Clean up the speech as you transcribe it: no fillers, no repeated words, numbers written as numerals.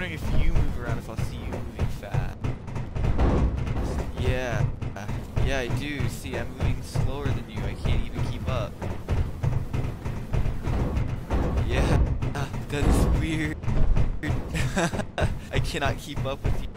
wondering if you move around, if I'll see you moving fast. Yeah. Yeah, I do. See, I'm moving slower than you. I can't even keep up. Yeah. That is weird. I cannot keep up with you.